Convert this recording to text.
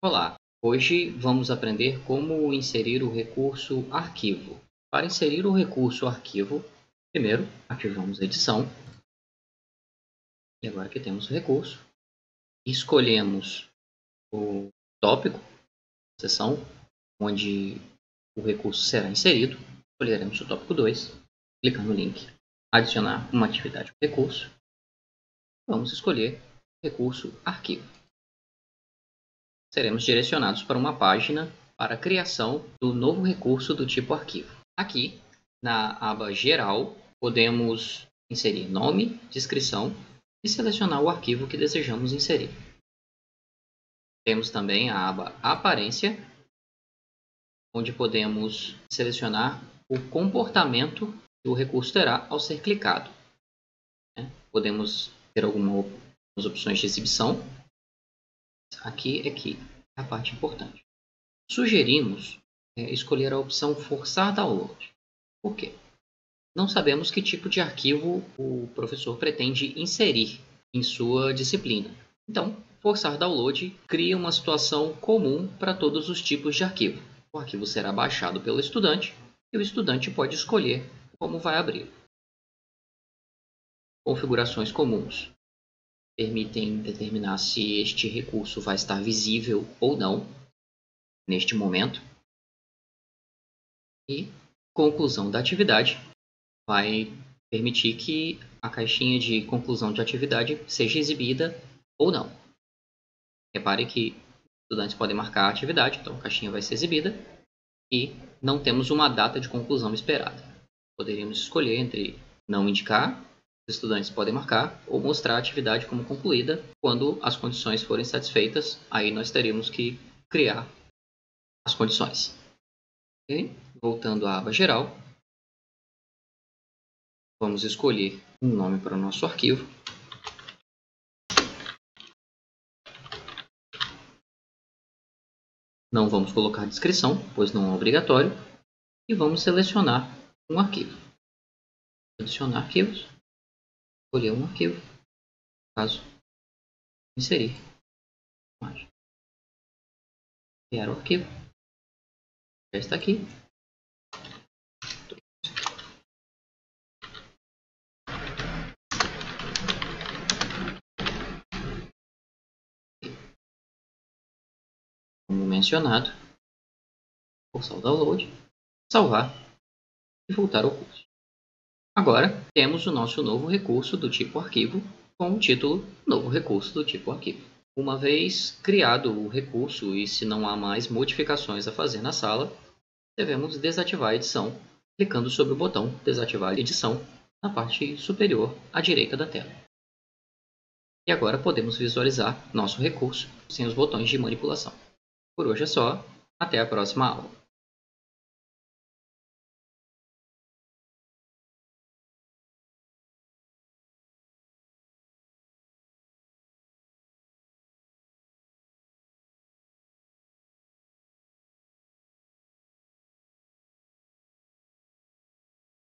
Olá, hoje vamos aprender como inserir o recurso arquivo. Para inserir o recurso arquivo, primeiro ativamos a edição. E agora que temos o recurso, escolhemos o tópico, seção, onde o recurso será inserido. Escolheremos o tópico 2, clicar no link, adicionar uma atividade ao recurso. Vamos escolher recurso arquivo. Seremos direcionados para uma página para a criação do novo recurso do tipo arquivo. Aqui, na aba Geral, podemos inserir nome, descrição e selecionar o arquivo que desejamos inserir. Temos também a aba Aparência, onde podemos selecionar o comportamento que o recurso terá ao ser clicado. Podemos ter algumas opções de exibição. Aqui é a parte importante. Sugerimos escolher a opção Forçar Download. Por quê? Não sabemos que tipo de arquivo o professor pretende inserir em sua disciplina. Então, Forçar Download cria uma situação comum para todos os tipos de arquivo. O arquivo será baixado pelo estudante e o estudante pode escolher como vai abrir. Configurações comuns permitem determinar se este recurso vai estar visível ou não neste momento. E conclusão da atividade vai permitir que a caixinha de conclusão de atividade seja exibida ou não. Repare que os estudantes podem marcar a atividade, então a caixinha vai ser exibida e não temos uma data de conclusão esperada. Poderíamos escolher entre não indicar, os estudantes podem marcar, ou mostrar a atividade como concluída. Quando as condições forem satisfeitas, aí nós teríamos que criar as condições. E, voltando à aba Geral, vamos escolher um nome para o nosso arquivo. Não vamos colocar descrição, pois não é obrigatório. E vamos selecionar um arquivo. Adicionar arquivos. Escolher um arquivo. No caso, inserir imagem. Criar o arquivo. Já está aqui. Como mencionado, forçar o download, salvar e voltar ao curso. Agora temos o nosso novo recurso do tipo arquivo com o título Novo Recurso do tipo arquivo. Uma vez criado o recurso e se não há mais modificações a fazer na sala, devemos desativar a edição clicando sobre o botão Desativar edição na parte superior à direita da tela. E agora podemos visualizar nosso recurso sem os botões de manipulação. Por hoje é só, até a próxima aula.